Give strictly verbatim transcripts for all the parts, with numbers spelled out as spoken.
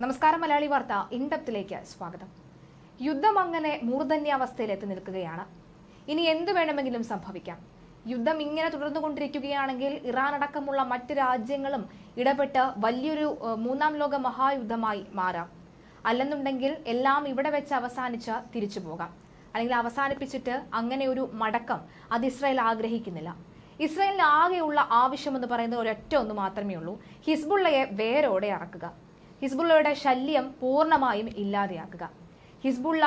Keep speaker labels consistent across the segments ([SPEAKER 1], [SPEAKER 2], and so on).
[SPEAKER 1] നമസ്കാരം മലയാളി വാർത്ത ഇൻഡെപ്തിലേക്ക് സ്വാഗതം. യുദ്ധം അങ്ങനെ മൂർധന്യാവസ്ഥയിലെത്തി നിൽക്കുകയാണ്. ഇനി എന്തു വേണമെങ്കിലും സംഭവിക്കാം. യുദ്ധം ഇങ്ങനെ തുടർന്നുകൊണ്ടിരിക്കുകയാണെങ്കിൽ ഇറാൻ അടക്കമുള്ള മറ്റ് രാജ്യങ്ങളും ഇടപെട്ട് വലിയൊരു മൂന്നാം ലോക മഹായുദ്ധമായി മാറാം. അല്ലെന്നുണ്ടെങ്കിൽ എല്ലാം ഇവിടെ വെച്ച് അവസാനിച്ച് തിരിച്ചു പോകാം. അല്ലെങ്കിൽ അവസാനിപ്പിച്ചിട്ട് അങ്ങനെ ഒരു മടക്കം അത് ഇസ്രായേൽ ആഗ്രഹിക്കുന്നില്ല. ഇസ്രായേലിന് ആകെയുള്ള ആവശ്യമെന്ന് പറയുന്നത് ഒരൊറ്റ ഒന്ന് മാത്രമേ ഉള്ളൂ: ഹിസ്ബുള്ളയെ വേരോടെ അറക്കുക, ഹിസ്ബുള്ളയുടെ ശല്യം പൂർണ്ണമായും ഇല്ലാതെയാക്കുക. ഹിസ്ബുള്ള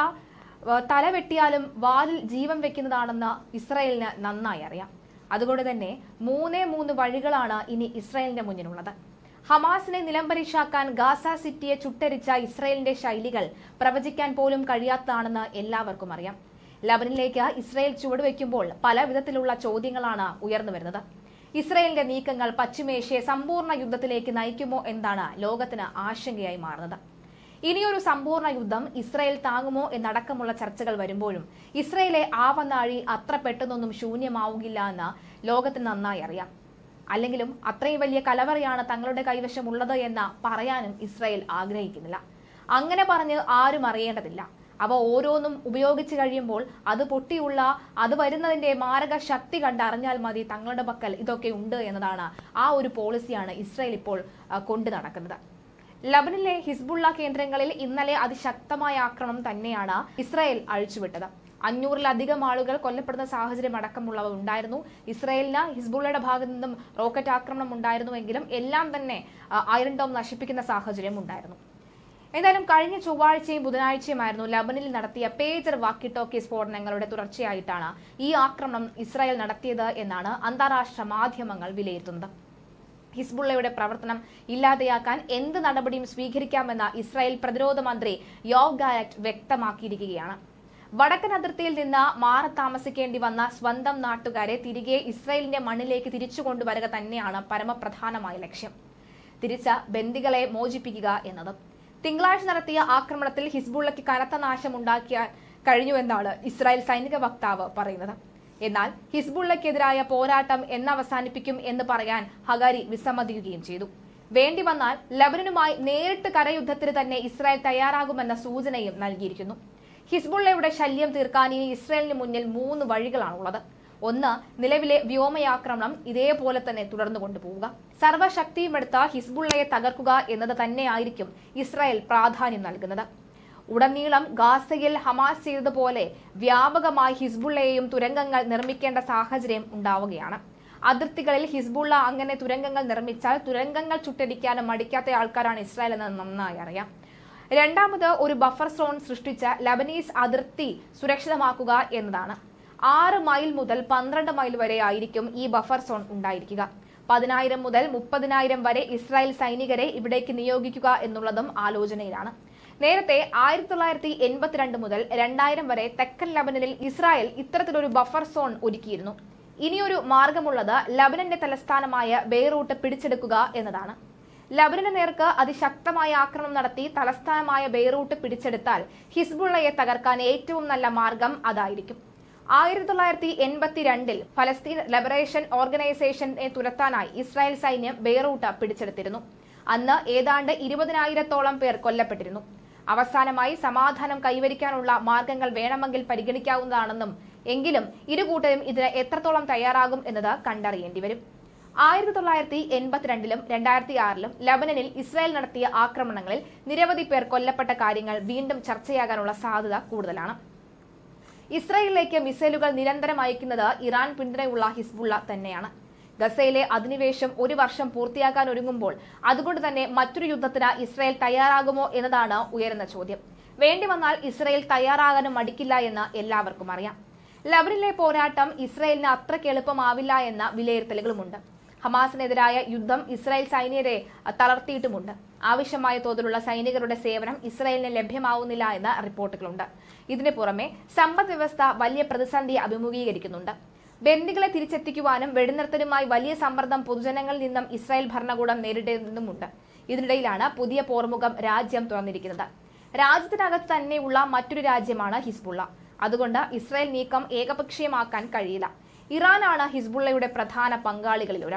[SPEAKER 1] തല വെട്ടിയാലും വാലിൽ ജീവൻ വെക്കുന്നതാണെന്ന് ഇസ്രായേലിന് നന്നായി അറിയാം. അതുകൊണ്ട് തന്നെ മൂന്നേ മൂന്ന് വഴികളാണ് ഇനി ഇസ്രായേലിന്റെ മുന്നിലുള്ളത്. ഹമാസിനെ നിലംപരിശാക്കാൻ ഗാസ സിറ്റിയെ ചുട്ടരിച്ച ഇസ്രായേലിന്റെ ശൈലികൾ പ്രവചിക്കാൻ പോലും കഴിയാത്തതാണെന്ന് എല്ലാവർക്കും അറിയാം. ലബനനിലേക്ക് ഇസ്രായേൽ ചുവടുവെക്കുമ്പോൾ പല വിധത്തിലുള്ള ചോദ്യങ്ങളാണ് ഉയർന്നു വരുന്നത്. ഇസ്രായേലിന്റെ നീക്കങ്ങൾ പശ്ചിമേഷ്യയെ സമ്പൂർണ്ണ യുദ്ധത്തിലേക്ക് നയിക്കുമോ എന്നാണ് ലോകത്തിന് ആശങ്കയായി മാറുന്നത്. ഇനിയൊരു സമ്പൂർണ്ണ യുദ്ധം ഇസ്രായേൽ താങ്ങുമോ എന്നടക്കമുള്ള ചർച്ചകൾ വരുമ്പോഴും ഇസ്രായേലെ ആവനാഴി അത്ര പെട്ടെന്നൊന്നും ശൂന്യമാവുകയില്ല എന്ന് ലോകത്തിന് നന്നായി അറിയാം. അല്ലെങ്കിലും അത്രയും വലിയ കലവറയാണ് തങ്ങളുടെ കൈവശമുള്ളത് എന്ന് പറയാനും ഇസ്രായേൽ ആഗ്രഹിക്കുന്നില്ല. അങ്ങനെ പറഞ്ഞ് ആരും അറിയേണ്ടതില്ല. അവ ഓരോന്നും ഉപയോഗിച്ചു കഴിയുമ്പോൾ അത് പൊട്ടിയുള്ള അത് വരുന്നതിന്റെ മാരക ശക്തി കണ്ടറിഞ്ഞാൽ മതി തങ്ങളുടെ പക്കൽ ഇതൊക്കെ ഉണ്ട് എന്നതാണ്. ആ ഒരു പോളിസിയാണ് ഇസ്രായേൽ ഇപ്പോൾ കൊണ്ടു നടക്കുന്നത്. ലബനനിലെ ഹിസ്ബുള്ള കേന്ദ്രങ്ങളിൽ ഇന്നലെ അതിശക്തമായ ആക്രമണം തന്നെയാണ് ഇസ്രായേൽ അഴിച്ചുവിട്ടത്. അഞ്ഞൂറിലധികം ആളുകൾ കൊല്ലപ്പെടുന്ന സാഹചര്യം അടക്കമുള്ളവ ഉണ്ടായിരുന്നു. ഇസ്രായേലിന് ഹിസ്ബുള്ളയുടെ ഭാഗത്തു നിന്നും റോക്കറ്റ് ആക്രമണം ഉണ്ടായിരുന്നുവെങ്കിലും എല്ലാം തന്നെ അയൺ ഡോം നശിപ്പിക്കുന്ന സാഹചര്യം ഉണ്ടായിരുന്നു. എന്തായാലും കഴിഞ്ഞ ചൊവ്വാഴ്ചയും ബുധനാഴ്ചയുമായിരുന്നു ലബനനിൽ നടത്തിയ പേജർ വാക്കി ടോക്കി സ്ഫോടനങ്ങളുടെ തുടർച്ചയായിട്ടാണ് ഈ ആക്രമണം ഇസ്രായേൽ നടത്തിയത് എന്നാണ് അന്താരാഷ്ട്ര മാധ്യമങ്ങൾ വിലയിരുത്തുന്നത്. ഹിസ്ബുള്ളയുടെ പ്രവർത്തനം ഇല്ലാതെയാക്കാൻ എന്ത് നടപടിയും സ്വീകരിക്കാമെന്ന് ഇസ്രായേൽ പ്രതിരോധ മന്ത്രി യോവ് ഗാലന്റ് വ്യക്തമാക്കിയിരിക്കുകയാണ്. വടക്കൻ അതിർത്തിയിൽ നിന്ന് മാറി താമസിക്കേണ്ടി വന്ന സ്വന്തം നാട്ടുകാരെ തിരികെ ഇസ്രായേലിന്റെ മണ്ണിലേക്ക് തിരിച്ചു കൊണ്ടുവരിക തന്നെയാണ് പരമപ്രധാനമായ ലക്ഷ്യം. തിരിച്ച ബന്ദികളെ മോചിപ്പിക്കുക എന്നത്. തിങ്കളാഴ്ച നടത്തിയ ആക്രമണത്തിൽ ഹിസ്ബുള്ളയ്ക്ക് കനത്ത നാശമുണ്ടാക്കിയാൻ കഴിഞ്ഞുവെന്നാണ് ഇസ്രായേൽ സൈനിക വക്താവ് പറയുന്നത്. എന്നാൽ ഹിസ്ബുള്ളയ്ക്കെതിരായ പോരാട്ടം എന്നവസാനിപ്പിക്കും എന്ന് പറയാൻ ഹഗാരി വിസമ്മതിക്കുകയും ചെയ്തു. വേണ്ടി വന്നാൽ ലബനനുമായി നേരിട്ട് കരയുദ്ധത്തിന് തന്നെ ഇസ്രായേൽ തയ്യാറാകുമെന്ന സൂചനയും നൽകിയിരിക്കുന്നു. ഹിസ്ബുള്ളയുടെ ശല്യം തീർക്കാൻ ഇനി ഇസ്രായേലിന് മുന്നിൽ മൂന്ന് വഴികളാണുള്ളത്. ഒന്ന്, നിലവിലെ വ്യോമയാക്രമണം ഇതേപോലെ തന്നെ തുടർന്നു കൊണ്ടുപോവുക. സർവശക്തിയുമെടുത്ത ഹിസ്ബുള്ളയെ തകർക്കുക എന്നത് തന്നെയായിരിക്കും ഇസ്രായേൽ പ്രാധാന്യം നൽകുന്നത്. ഉടനീളം ഗാസയിൽ ഹമാസ് ചെയ്തതുപോലെ വ്യാപകമായി ഹിസ്ബുള്ളയെയും തുരങ്കങ്ങൾ നിർമ്മിക്കേണ്ട സാഹചര്യം ഉണ്ടാവുകയാണ്. അതിർത്തികളിൽ ഹിസ്ബുള്ള അങ്ങനെ തുരങ്കങ്ങൾ നിർമ്മിച്ചാൽ തുരങ്കങ്ങൾ ചുട്ടരിക്കാനും മടിക്കാത്ത ആൾക്കാരാണ് ഇസ്രായേൽ എന്ന് നന്നായി അറിയാം. രണ്ടാമത്, ഒരു ബഫർ സോൺ സൃഷ്ടിച്ച് ലബനീസ് അതിർത്തി സുരക്ഷിതമാക്കുക എന്നതാണ്. ആറ് മൈൽ മുതൽ പന്ത്രണ്ട് മൈൽ വരെ ആയിരിക്കും ഈ ബഫർ സോൺ ഉണ്ടായിരിക്കുക. പതിനായിരം മുതൽ മുപ്പതിനായിരം വരെ ഇസ്രായേൽ സൈനികരെ ഇവിടേക്ക് നിയോഗിക്കുക എന്നുള്ളതും ആലോചനയിലാണ്. നേരത്തെ ആയിരത്തി തൊള്ളായിരത്തി എൺപത്തിരണ്ട് മുതൽ രണ്ടായിരം വരെ തെക്കൻ ലബനനിൽ ഇസ്രായേൽ ഇത്തരത്തിലൊരു ബഫർ സോൺ ഒരുക്കിയിരുന്നു. ഇനിയൊരു മാർഗമുള്ളത് ലബനന്റെ തലസ്ഥാനമായ ബെയ്റൂട്ട് പിടിച്ചെടുക്കുക എന്നതാണ്. ലബനന് നേർക്ക് അതിശക്തമായ ആക്രമണം നടത്തി തലസ്ഥാനമായ ബെയ്റൂട്ട് പിടിച്ചെടുത്താൽ ഹിസ്ബുള്ളയെ തകർക്കാൻ ഏറ്റവും നല്ല മാർഗം അതായിരിക്കും. ആയിരത്തി തൊള്ളായിരത്തി എൺപത്തി രണ്ടിൽ ഫലസ്തീൻ ലിബറേഷൻ ഓർഗനൈസേഷനെ തുരത്താനായി ഇസ്രായേൽ സൈന്യം ബെയ്റൂട്ട് പിടിച്ചെടുത്തിരുന്നു. അന്ന് ഏതാണ്ട് ഇരുപതിനായിരത്തോളം പേർ കൊല്ലപ്പെട്ടിരുന്നു. അവസാനമായി സമാധാനം കൈവരിക്കാനുള്ള മാർഗങ്ങൾ വേണമെങ്കിൽ പരിഗണിക്കാവുന്നതാണെന്നും എങ്കിലും ഇരുകൂട്ടരും ഇതിന് എത്രത്തോളം തയ്യാറാകും എന്നത് കണ്ടറിയേണ്ടി വരും. ആയിരത്തി തൊള്ളായിരത്തി എൺപത്തിരണ്ടിലും രണ്ടായിരത്തി ആറിലും ലബനനിൽ ഇസ്രായേൽ നടത്തിയ ആക്രമണങ്ങളിൽ നിരവധി പേർ കൊല്ലപ്പെട്ട കാര്യങ്ങൾ വീണ്ടും ചർച്ചയാകാനുള്ള സാധ്യത കൂടുതലാണ്. ഇസ്രായേലിലേക്ക് മിസൈലുകൾ നിരന്തരം അയക്കുന്നത് ഇറാൻ പിന്തുണയുള്ള ഹിസ്ബുള്ള തന്നെയാണ്. ഗസയിലെ അധിനിവേശം ഒരു വർഷം പൂർത്തിയാക്കാൻ ഒരുങ്ങുമ്പോൾ അതുകൊണ്ട് തന്നെ മറ്റൊരു യുദ്ധത്തിന് ഇസ്രായേൽ തയ്യാറാകുമോ എന്നതാണ് ഉയരുന്ന ചോദ്യം. വേണ്ടി വന്നാൽ ഇസ്രായേൽ തയ്യാറാകാനും മടിക്കില്ല എന്ന് എല്ലാവർക്കും അറിയാം. ലബനനിലെ പോരാട്ടം ഇസ്രായേലിന് അത്രയ്ക്ക് എളുപ്പമാവില്ല എന്ന വിലയിരുത്തലുകളുമുണ്ട്. ഹമാസിനെതിരായ യുദ്ധം ഇസ്രായേൽ സൈനികരെ തളർത്തിയിട്ടുമുണ്ട്. ആവശ്യമായ തോതിലുള്ള സൈനികരുടെ സേവനം ഇസ്രായേലിന് ലഭ്യമാവുന്നില്ല എന്ന റിപ്പോർട്ടുകളുണ്ട്. ഇതിനു പുറമെ സമ്പദ് വ്യവസ്ഥ വലിയ പ്രതിസന്ധി അഭിമുഖീകരിക്കുന്നുണ്ട്. ബന്ദികളെ തിരിച്ചെത്തിക്കുവാനും വെടിനിർത്തലുമായി വലിയ സമ്മർദ്ദം പൊതുജനങ്ങളിൽ നിന്നും ഇസ്രായേൽ ഭരണകൂടം നേരിടേണ്ടതുമുണ്ട്. ഇതിനിടയിലാണ് പുതിയ പോർമുഖം രാജ്യം തുറന്നിരിക്കുന്നത്. രാജ്യത്തിനകത്ത് തന്നെയുള്ള മറ്റൊരു രാജ്യമാണ് ഹിസ്ബുള്ള. അതുകൊണ്ട് ഇസ്രായേൽ നീക്കം ഏകപക്ഷീയമാക്കാൻ കഴിയില്ല. ഇറാനാണ് ഹിസ്ബുള്ളയുടെ പ്രധാന പങ്കാളികളിൽ ഒരാൾ.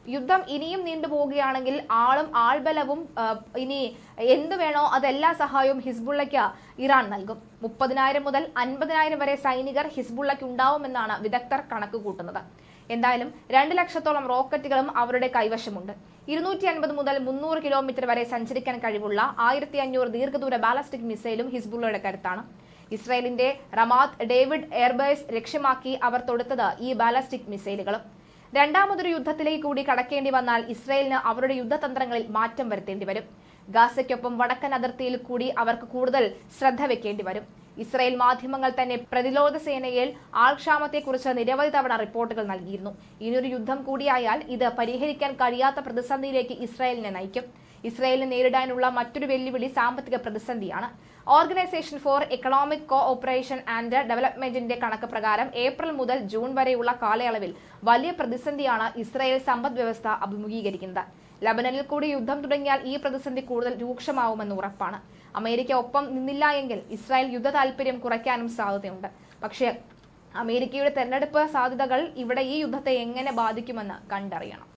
[SPEAKER 1] യുദ്ധം ഇനിയും നീണ്ടുപോവുകയാണെങ്കിൽ ആളും ആൾബലവും ഇനി എന്തു വേണോ അതെല്ലാ സഹായവും ഹിസ്ബുള്ളയ്ക്ക് ഇറാൻ നൽകും. മുപ്പതിനായിരം മുതൽ അൻപതിനായിരം വരെ സൈനികർ ഹിസ്ബുള്ളയ്ക്ക് ഉണ്ടാവുമെന്നാണ് വിദഗ്ധർ കണക്ക് കൂട്ടുന്നത്. എന്തായാലും രണ്ട് ലക്ഷത്തോളം റോക്കറ്റുകളും അവരുടെ കൈവശമുണ്ട്. ഇരുന്നൂറ്റി അൻപത് മുതൽ മുന്നൂറ് കിലോമീറ്റർ വരെ സഞ്ചരിക്കാൻ കഴിവുള്ള ആയിരത്തി അഞ്ഞൂറ് ദീർഘദൂര ബാലസ്റ്റിക് മിസൈലും ഹിസ്ബുള്ളയുടെ കരുത്താണ്. ഇസ്രായേലിന്റെ റമാത്ത് ഡേവിഡ് എയർബേസ് ലക്ഷ്യമാക്കി അവർ തൊടുത്തത് ഈ ബാലസ്റ്റിക് മിസൈലുകളും. രണ്ടാമതൊരു യുദ്ധത്തിലേക്ക് കൂടി കടക്കേണ്ടി വന്നാൽ ഇസ്രായേലിന് അവരുടെ യുദ്ധതന്ത്രങ്ങളിൽ മാറ്റം വരുത്തേണ്ടി വരും. ഗാസയ്ക്കൊപ്പം വടക്കൻ അതിർത്തിയിൽ കൂടി അവർക്ക് കൂടുതൽ ശ്രദ്ധ വെക്കേണ്ടി വരും. ഇസ്രായേൽ മാധ്യമങ്ങൾ തന്നെ പ്രതിരോധ സേനയിൽ ആൾക്ഷാമത്തെക്കുറിച്ച് നിരവധി തവണ റിപ്പോർട്ടുകൾ നൽകിയിരുന്നു. ഇനിയൊരു യുദ്ധം കൂടിയായാൽ ഇത് പരിഹരിക്കാൻ കഴിയാത്ത പ്രതിസന്ധിയിലേക്ക് ഇസ്രായേലിനെ നയിക്കും. ഇസ്രായേലിനെ നേരിടാനുള്ള മറ്റൊരു വെല്ലുവിളി സാമ്പത്തിക പ്രതിസന്ധിയാണ്. Organisation for economic co operation and ഡെവലപ്മെന്റിന്റെ കണക്ക് പ്രകാരം ഏപ്രിൽ മുതൽ ജൂൺ വരെയുള്ള കാലയളവിൽ വലിയ പ്രതിസന്ധിയാണ് ഇസ്രായേൽ സമ്പദ് വ്യവസ്ഥ അഭിമുഖീകരിക്കുന്നത്. ലബനനിൽ കൂടി യുദ്ധം തുടങ്ങിയാൽ ഈ പ്രതിസന്ധി കൂടുതൽ രൂക്ഷമാവുമെന്ന് ഉറപ്പാണ്. അമേരിക്ക ഒപ്പം നിന്നില്ല എങ്കിൽ ഇസ്രായേൽ യുദ്ധ താൽപര്യം കുറയ്ക്കാനും സാധ്യതയുണ്ട്. പക്ഷേ അമേരിക്കയുടെ തെരഞ്ഞെടുപ്പ് സാധ്യതകൾ ഇവിടെ ഈ യുദ്ധത്തെ എങ്ങനെ ബാധിക്കുമെന്ന് കണ്ടറിയണം.